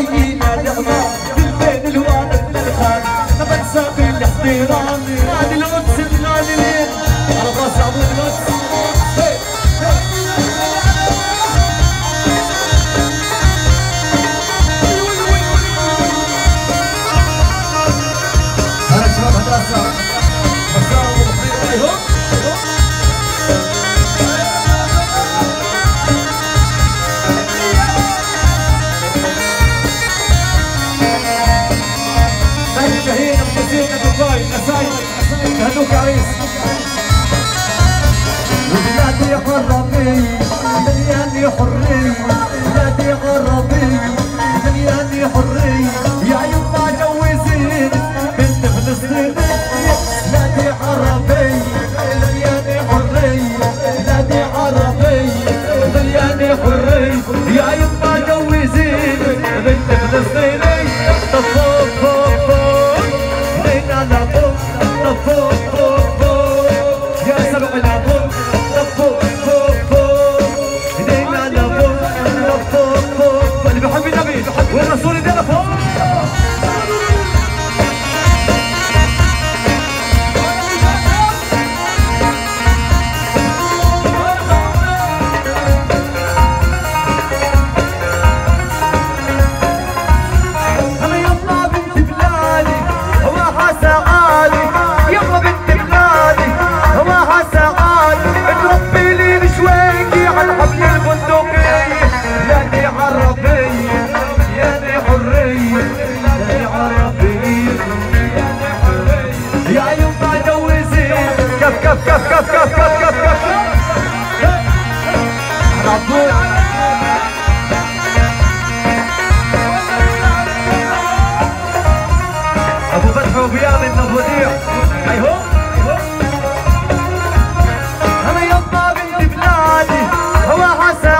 حيينا العمار بين الوالد للخال نبت ساقي الاحترام نادي القدس بنادي الليل على راس عبود القدس هلا شباب هندسة مساء وخير عليهم شهيد الموسيقى دبي نساي هنوك عريس ولادي غربي ملياني حري ولادي غربي ملياني حري يا يما جوزين بنت فلسطين ولادي عربي ملياني حري ولادي عربي ملياني حري يا يما جوزين بنت فلسطيني طفوف فوق فوق لينا فوق طفوف فوق فوق يا سبع العبود طفوف فوق فوق لينا فوق طفوف فوق اللي بحب النبي والرسول يدينا فوق كف كف كف كف كف كف كف ابو فتح وبياض النبوديع ايهو انا يما بنت بلادي هواها